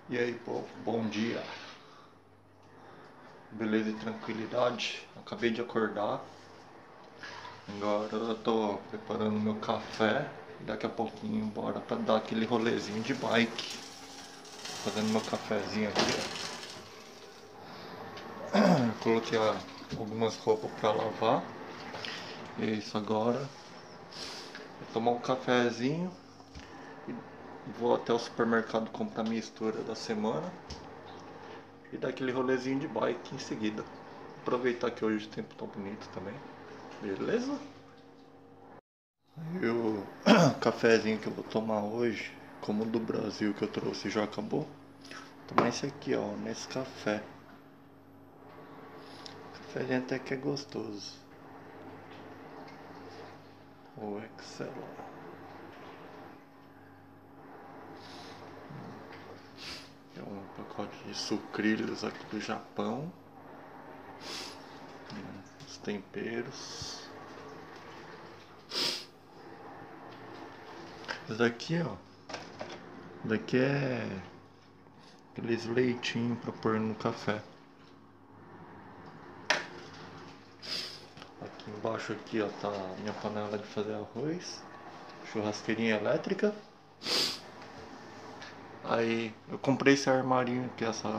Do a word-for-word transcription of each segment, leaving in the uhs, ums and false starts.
E aí, povo, bom dia. Beleza e tranquilidade. Acabei de acordar. Agora eu tô preparando meu café. Daqui a pouquinho bora pra dar aquele rolezinho de bike. Fazendo meu cafezinho aqui, ó. Coloquei ó, algumas roupas pra lavar. E é isso agora. Vou tomar um cafezinho. E vou até o supermercado comprar mistura da semana. E dar aquele rolezinho de bike em seguida. Aproveitar que hoje o tempo tá bonito também. Beleza? E o cafezinho que eu vou tomar hoje, como o do Brasil que eu trouxe já acabou, vou tomar esse aqui, ó, nesse café. Cafezinho até que é gostoso. O Excel. É um pacote de sucrilhos aqui do Japão. Os temperos. Esse daqui, ó. Esse daqui é aqueles leitinhos pra pôr no café. Aqui embaixo aqui, ó, tá a minha panela de fazer arroz. Churrasqueirinha elétrica. Aí eu comprei esse armarinho aqui, essa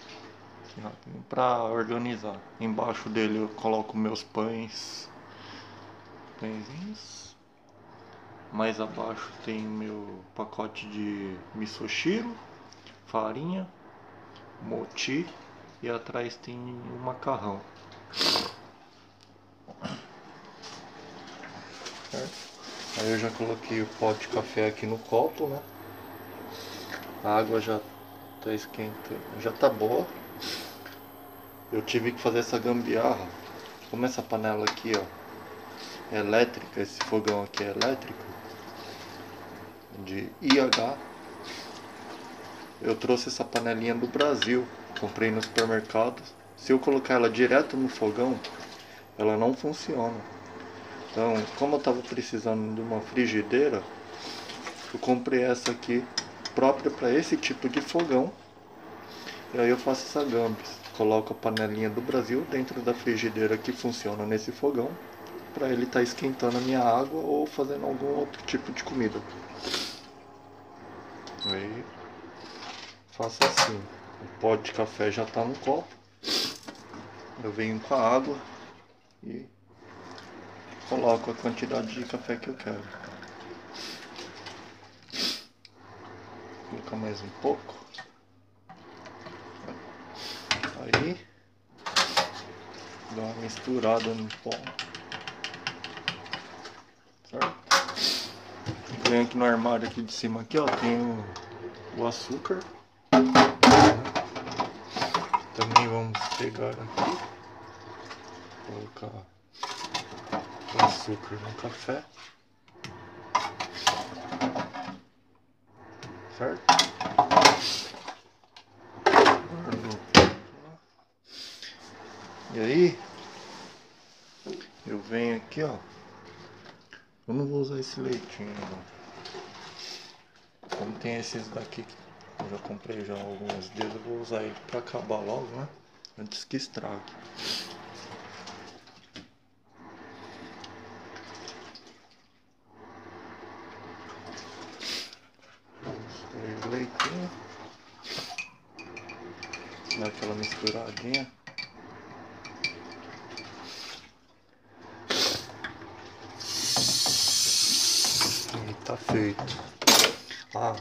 pra organizar. Embaixo dele eu coloco meus pães, pãezinhos. Mais abaixo tem meu pacote de misoshiro, farinha, mochi e atrás tem o macarrão. Certo? Aí eu já coloquei o pó de café aqui no copo, né? A água já tá esquentando, já tá boa. Eu tive que fazer essa gambiarra. Como essa panela aqui, ó, é elétrica, esse fogão aqui é elétrico, de I H. Eu trouxe essa panelinha do Brasil, comprei no supermercado. Se eu colocar ela direto no fogão, ela não funciona. Então, como eu estava precisando de uma frigideira, eu comprei essa aqui, própria para esse tipo de fogão. E aí eu faço essa gambis. Coloco a panelinha do Brasil dentro da frigideira que funciona nesse fogão, para ele estar tá esquentando a minha água ou fazendo algum outro tipo de comida. Aí faço assim. O pó de café já está no copo. Eu venho com a água e coloco a quantidade de café que eu quero. Vou colocar mais um pouco. Aí dá uma misturada no pó. Certo? Venho aqui no armário aqui de cima aqui, ó, tem o, o açúcar. Também vamos pegar aqui, colocar o açúcar no café. Certo? E aí eu venho aqui, ó. Eu não vou usar esse leitinho, não. Como tem esses daqui que eu já comprei já algumas vezes, eu vou usar ele pra acabar logo, né? Antes que estrague. Misturei o leitinho. Dá aquela misturadinha. E tá feito. Ah,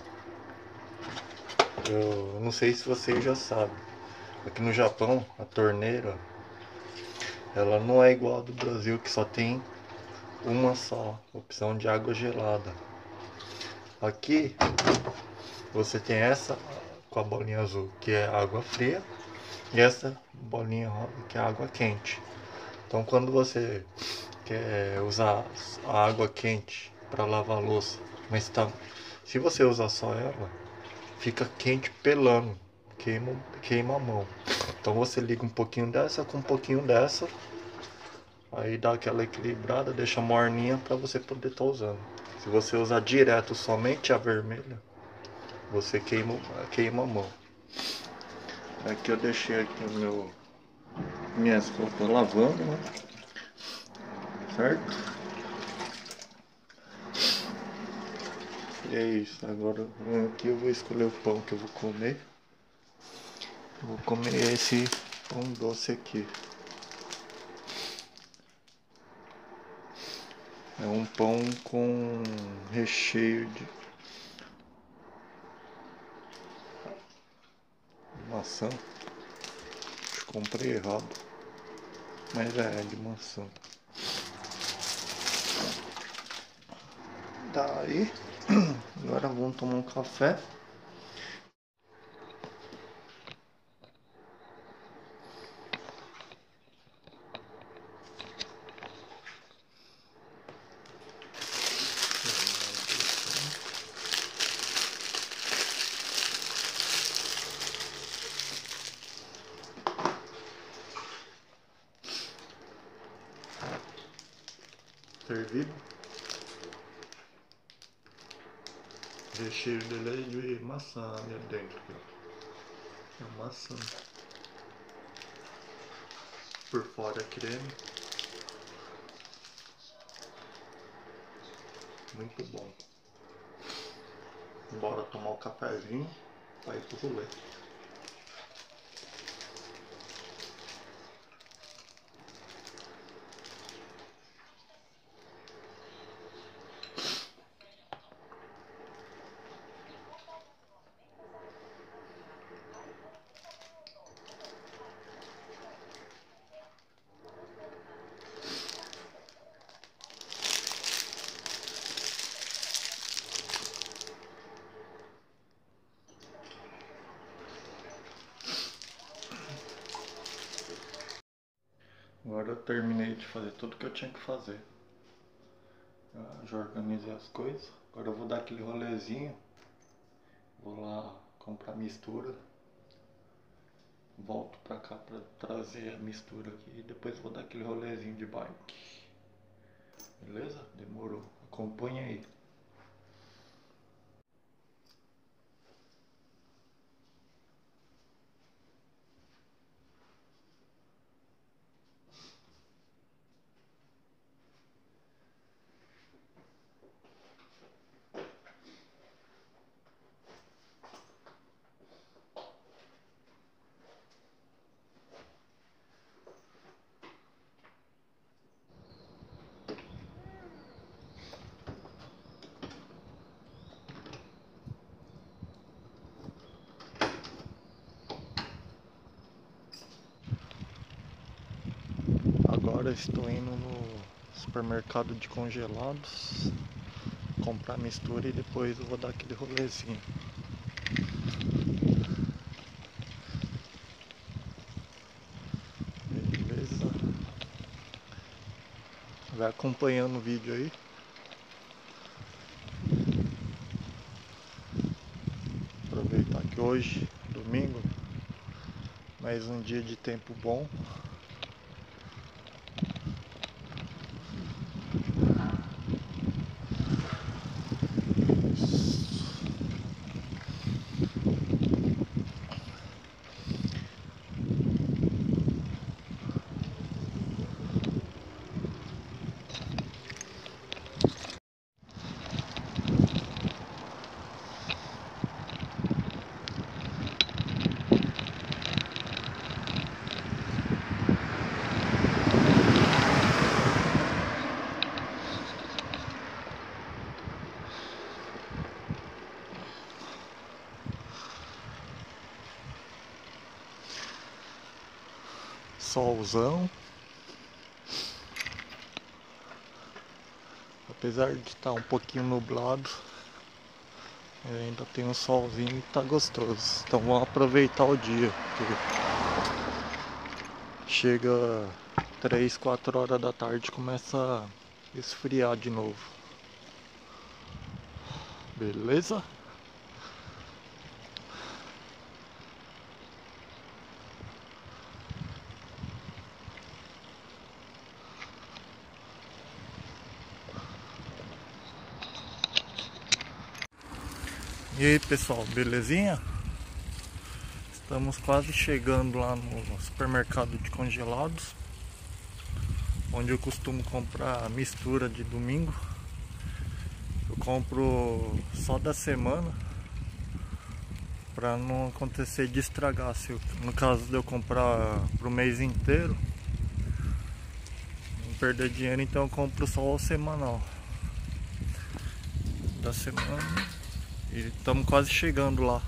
eu não sei se vocês já sabem. Aqui no Japão, a torneira, ela não é igual a do Brasil, que só tem uma só opção de água gelada. Aqui você tem essa com a bolinha azul, que é água fria, e essa bolinha rosa, que é água quente. Então quando você quer usar a água quente para lavar a louça, mas tá, se você usar só ela, fica quente pelando, queima, queima a mão. Então você liga um pouquinho dessa com um pouquinho dessa, aí dá aquela equilibrada, deixa morninha para você poder estar tá usando. Se você usar direto somente a vermelha, você queima, queima a mão. Aqui eu deixei aqui o meu, minhas roupas lavando, né? Certo? E é isso. Agora aqui eu vou escolher o pão que eu vou comer. Eu vou comer esse pão doce aqui. É um pão com recheio de maçã. Acho que comprei errado. Mas é de maçã. Daí, agora vamos tomar um café. Servido. O recheio dele é de maçã ali dentro. Aqui, ó. É maçã. Por fora é creme. Muito bom. Bora tomar um cafezinho para ir pro rolê. Agora eu terminei de fazer tudo que eu tinha que fazer. Eu já organizei as coisas. Agora eu vou dar aquele rolezinho. Vou lá comprar mistura. Volto pra cá pra trazer a mistura aqui. E depois vou dar aquele rolezinho de bike. Beleza? Demorou. Acompanha aí. Agora estou indo no supermercado de congelados comprar mistura e depois eu vou dar aquele rolezinho. Beleza? Vai acompanhando o vídeo aí. Aproveitar que hoje, domingo, mais um dia de tempo bom. Solzão. Apesar de estar um pouquinho nublado, ainda tem um solzinho e tá gostoso. Então vamos aproveitar o dia. Chega três, quatro horas da tarde, começa a esfriar de novo. Beleza? E aí pessoal, belezinha? Estamos quase chegando lá no supermercado de congelados, onde eu costumo comprar mistura de domingo. Eu compro só da semana, para não acontecer de estragar. Se eu, no caso de eu comprar pro mês inteiro, não perder dinheiro, então eu compro só o semanal da semana. E estamos quase chegando lá.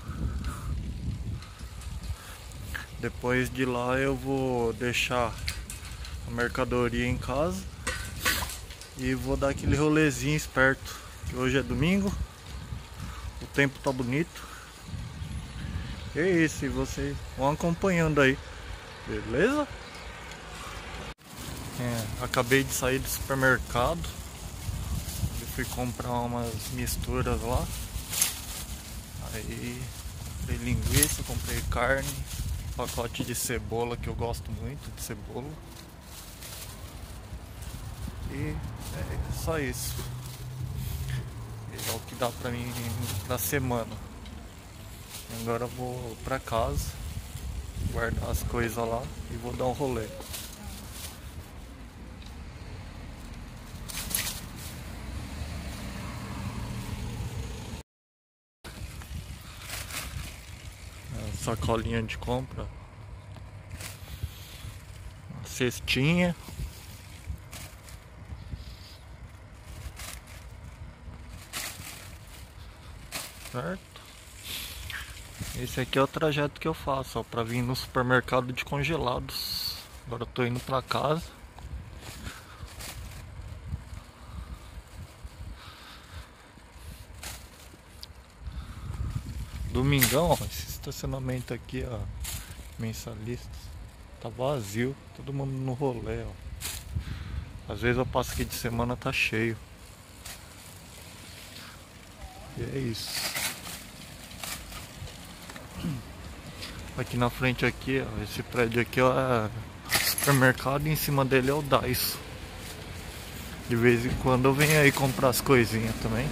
Depois de lá eu vou deixar a mercadoria em casa e vou dar aquele rolezinho esperto, que hoje é domingo, o tempo tá bonito. E é isso, e vocês vão acompanhando aí, beleza? É, acabei de sair do supermercado, eu fui comprar umas misturas lá. Aí comprei linguiça, comprei carne, pacote de cebola, que eu gosto muito de cebola. E é só isso. É o que dá pra mim pra semana. Agora eu vou pra casa, guardar as coisas lá e vou dar um rolê. A sacolinha de compra, a cestinha. Certo? Esse aqui é o trajeto que eu faço, ó, pra vir no supermercado de congelados. Agora eu tô indo pra casa. Domingão, ó, esse estacionamento aqui, ó, mensalistas, tá vazio, todo mundo no rolê, ó. Às vezes eu passo aqui de semana, tá cheio. E é isso. Aqui na frente aqui, ó, esse prédio aqui, ó, é supermercado, e em cima dele é o Daiso. De vez em quando eu venho aí comprar as coisinhas também.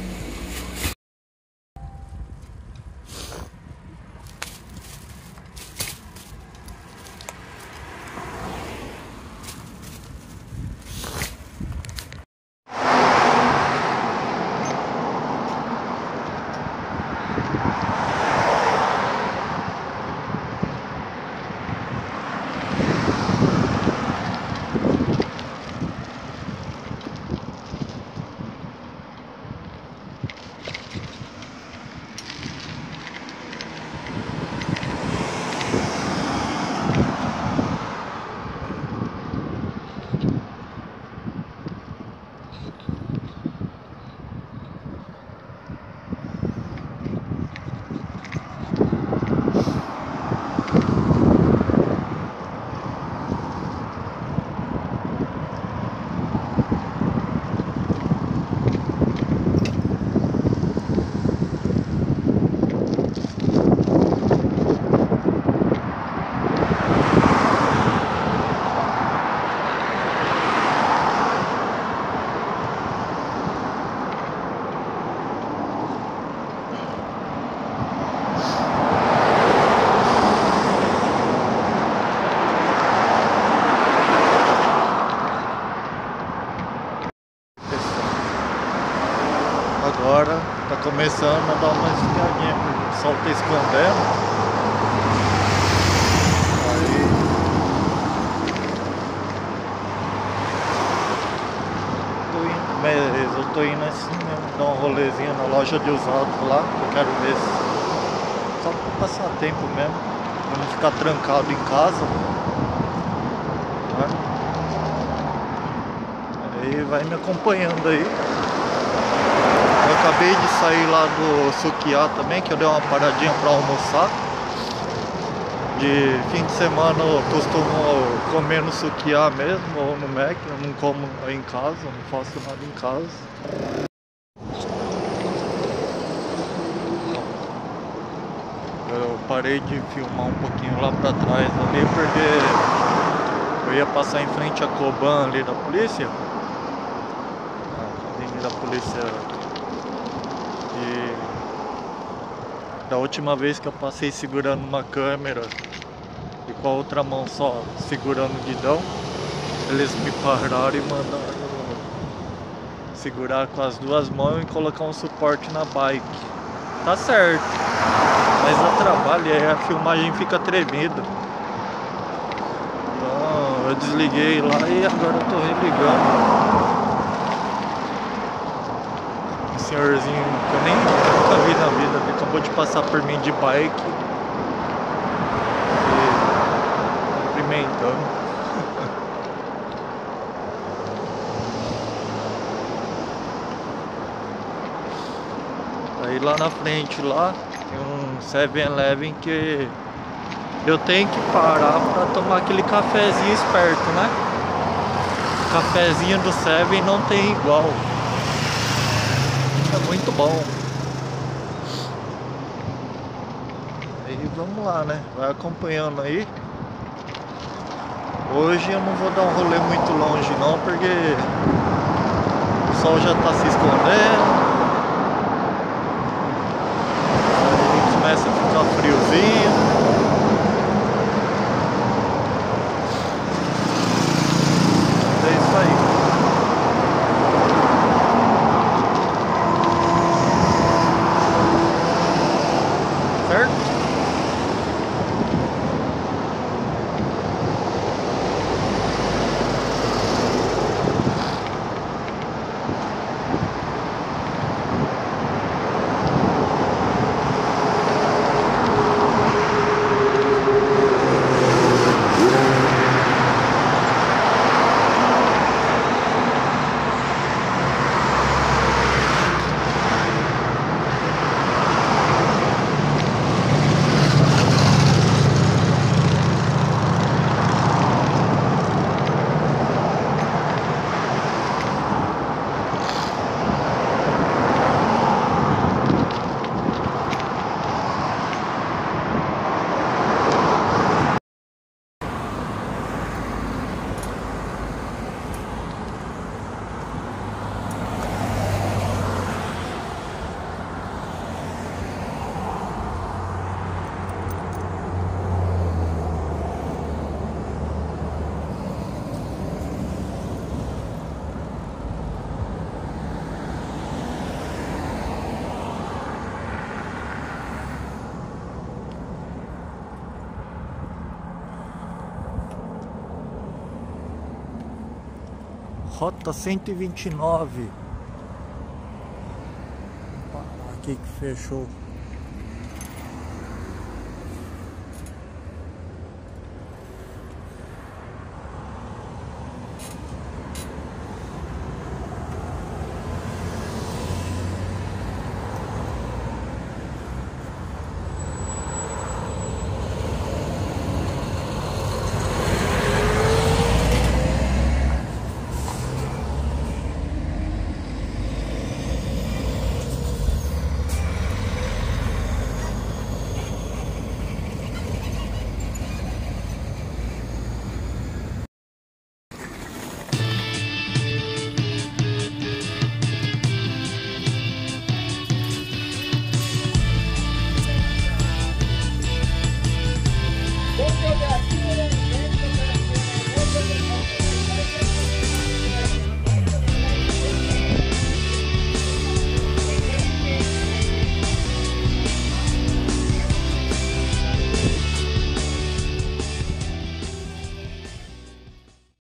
Agora tá começando a dar uma esfriadinha, porque o sol tá escondendo. Aí tô indo, mas eu tô indo assim mesmo, dar um rolezinho na loja de usados lá, que eu quero ver se... só pra passar tempo mesmo, pra não ficar trancado em casa, né? Aí vai me acompanhando aí. Eu acabei de sair lá do Sukiá também, que eu dei uma paradinha para almoçar. De fim de semana eu costumo comer no Sukiá mesmo, ou no Mac, eu não como em casa, não faço nada em casa. Eu parei de filmar um pouquinho lá para trás ali, porque eu ia passar em frente à Coban ali da polícia. A academia da polícia. E Da última vez que eu passei segurando uma câmera e com a outra mão só segurando o guidão, eles me pararam e mandaram segurar com as duas mãos e colocar um suporte na bike. Tá certo, mas dá trabalho e aí a filmagem fica tremida. Então eu desliguei lá e agora eu tô religando. Um senhorzinho que eu nem nunca vi na vida, que acabou de passar por mim de bike e cumprimentando. Aí lá na frente lá tem um seven eleven que eu tenho que parar pra tomar aquele cafezinho esperto, né? O cafezinho do Seven não tem igual. É muito bom. Aí vamos lá, né? Vai acompanhando aí. Hoje eu não vou dar um rolê muito longe não, porque o sol já tá se escondendo. Começa a ficar friozinho. É isso aí. Certo? Rota cento e vinte e nove. Aqui que fechou.